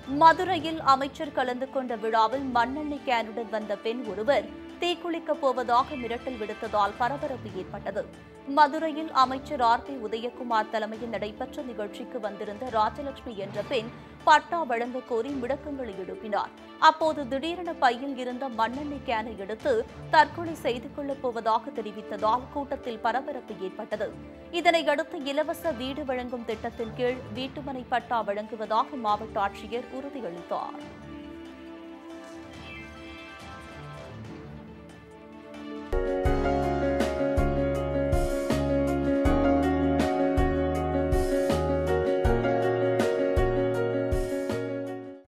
மதுரையில் அமைச்சர் கலந்து கொண்ட விழாவில் மண்ணெண்ணெய் கேனுடன் வந்த பெண் ஒருவர் தீக்குளிக்கப் போவதாக மிரட்டல் விடுத்ததால் பரபரப்பு ஏற்பட்டது. மதுரையில் அமைச்சர் ஆர்.பி. உதயகுமார் தலைமையில் நடைபெற்ற நிகழ்ச்சிக்கு வந்திருந்த ராஜலட்சுமி என்ற பெண் பட்டா வழங்க கோரி முழக்கங்களை எழுப்பினார். அப்போது திடீரென பையில் இருந்த மண்ணெண்ணெய் கேனை எடுத்து தற்கொலை செய்து கொள்ளப் போவதாக தெரிவித்ததால் கூட்டத்தில் பரபரப்பு ஏற்பட்டது. இதனையடுத்து இலவச வீடு வழங்கும் திட்டத்தின் கீழ் வீட்டுமனை பட்டா வழங்குவதாக மாவட்ட ஆட்சியர் உறுதியளித்தார்.